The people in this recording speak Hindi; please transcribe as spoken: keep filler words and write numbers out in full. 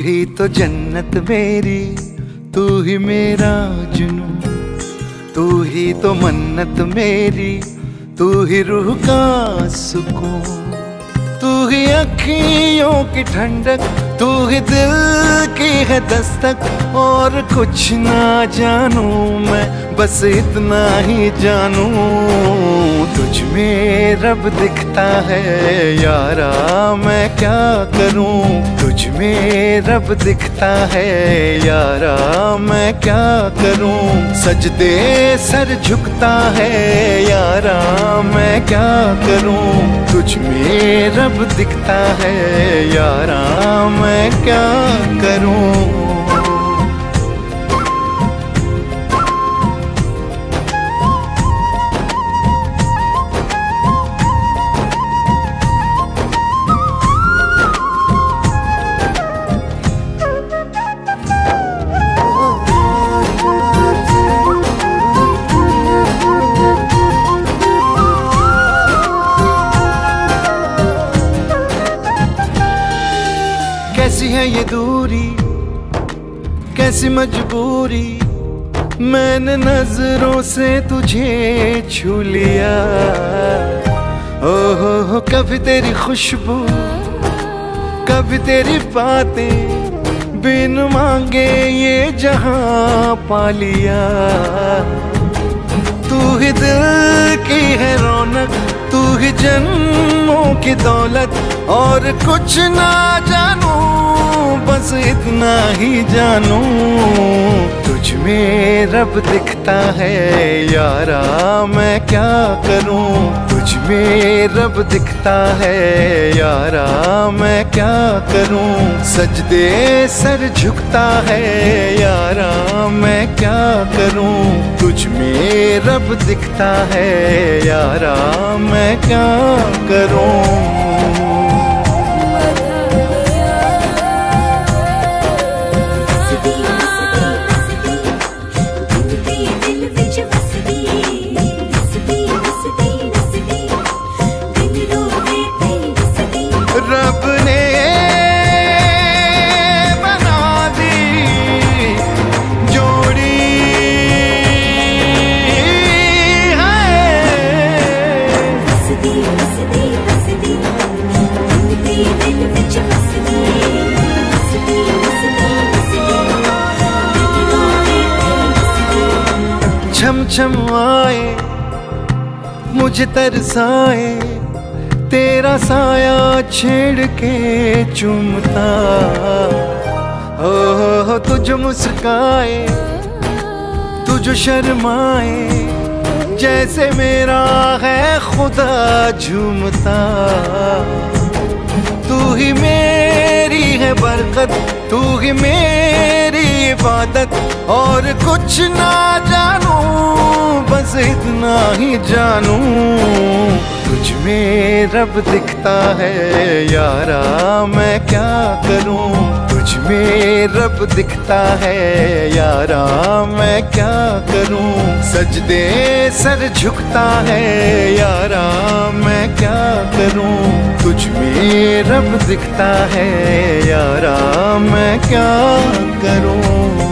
ही तो जन्नत मेरी, तू ही मेरा जुनून, तू ही तो मन्नत मेरी, तू ही रूह का सुकून, तू ही अखियों की ठंडक, तू ही दिल की है दस्तक। और कुछ ना जानूं मैं, बस इतना ही जानूं, तुझ में रब दिखता है यारा, मैं क्या करूं। तुझ में रब दिखता है यारा, मैं क्या करूं। सजदे सर झुकता है यारा, मैं क्या करूं। तुझ में रब दिखता है यारा, मैं क्या करूं। कैसी है ये दूरी, कैसी मजबूरी, मैंने नजरों से तुझे छू लिया। ओहो हो, कभी तेरी खुशबू, कभी तेरी बातें, बिन मांगे ये जहां पा लिया। तू ही दिल की है रौनक, तू ही जन्मों की दौलत। और कुछ ना जानूं, बस इतना ही जानूं, तुझ में रब दिखता है यारा, मैं क्या करूं। तुझ में रब दिखता है यारा, मैं क्या करूं। सजदे सर झुकता है यारा, मैं क्या करूं। तुझ में रब दिखता है यारा, मैं क्या करूं। रब ने बना दी जोड़ी छम छम आए, मुझे तरसाए, तेरा साया छेड़ के चूमता। हो हो तुझ मुस्काए, तुझ शर्माए, जैसे मेरा है खुदा झूमता। तू ही मेरी है बरकत, तू ही मेरी इबादत। और कुछ ना जानूं, बस इतना ही जानूं, तुझ में रब दिखता है यारा, मैं क्या करूं। तुझ में रब दिखता है यारा, मैं क्या करूं। सजदे सर झुकता है यारा, मैं क्या करूं। तुझ में रब दिखता है यारा, मैं क्या करूं।